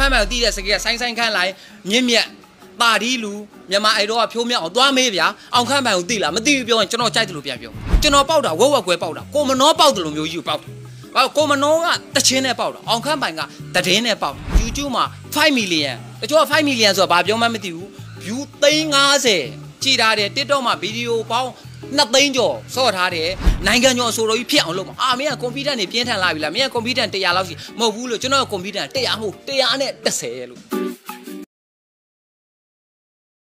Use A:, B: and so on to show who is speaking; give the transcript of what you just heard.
A: ခမ်းမှန်တီးတဲ့စကေးဆိုင်းခမ်းလိုက်မြင့်မြတ်တာဒီလူမြန်မာအိုက်တော့ဖြိုးမြောက်အောင်သွားမေးဗျာအောင်ခမ်းမှန်ကိုတီးလားမတီးဘူးပြောရင်ကျွန်တော်ကြိုက်တယ်လို့ပြန်ပြောကျွန်တော်ပေါက်တာဝက်ကွဲပေါက်တာကိုမနောပေါက်တယ်လို့မျိုးကြီးကိုပေါက်ဘာကိုမနောကတချင်းနဲ့ပေါက်တာအောင်ခမ်းပိုင်ကတည်င်းနဲ့ပေါက် YouTube မှာ5 million တချို့က5 million ဆိုတာဘာပြောမှမသိဘူး view 350ကြည်ထားတယ် TikTok မှာဗီဒီယိုပေါင်း2သိန်းကျော်စော့ထားတယ်နိုင်ငံကျော်အဆိုတော်ကြီးဖြစ်အောင်လုပ်မှာမင်းကကွန်ပျူတာနေပြင်းထန်လာပြီလားမင်းကကွန်ပျူတာ100လောက်ရှိမဟုတ်ဘူးလို့ကျွန်တော်ကကွန်ပျူတာ100ဟုတ်130လို့